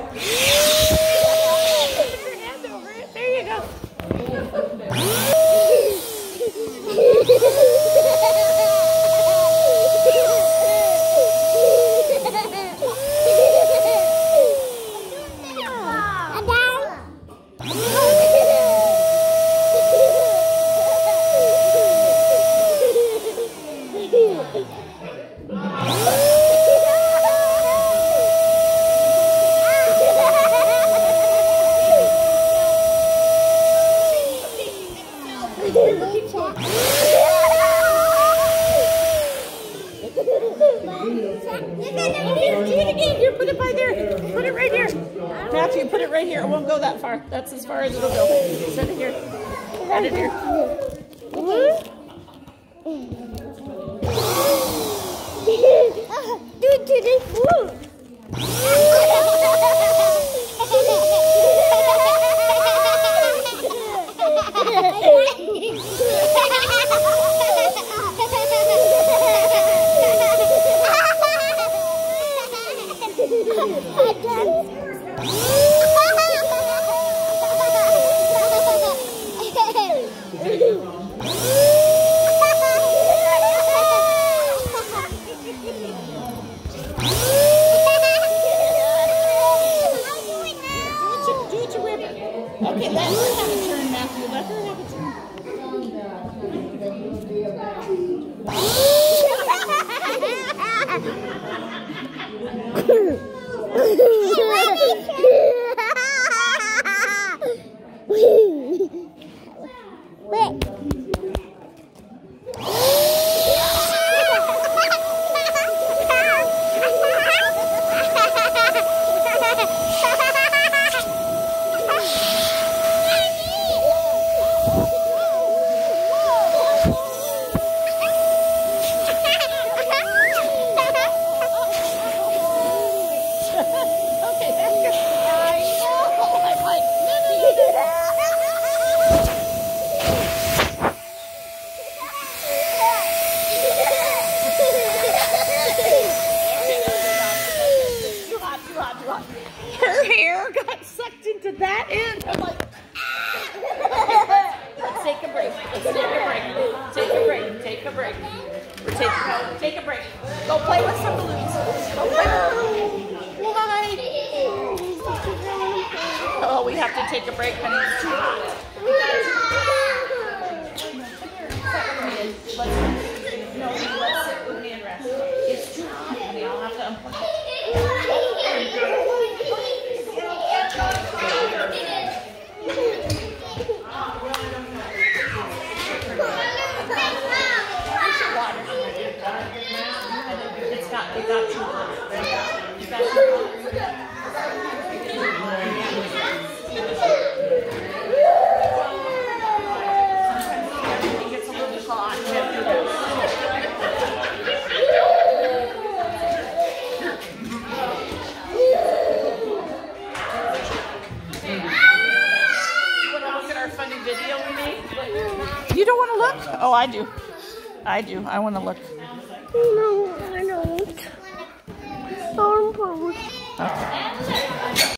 hand over it. There you go. Do it again. Here, put it by there. Put it right here. Matthew, put it right here. It won't go that far. That's as far as it'll go. Set it here. Set it here. Do it to the food. Okay, let her have a turn, Matthew. Let her have a turn. Her hair got sucked into that end. I'm like, let's take a break. Let's take a break. Take a break. Take a break. Take a break. Go play with some balloons. Go play with Why? Oh, we have to take a break, honey. It's too hot. Let's sit with me and rest. It's too hot, honey. I'll have to unplug it. It got too hot. Sometimes everything gets a little hot. Look at our funny video we made. You don't want to look? Oh, I do. I do. I want to look. No, I don't. Okay.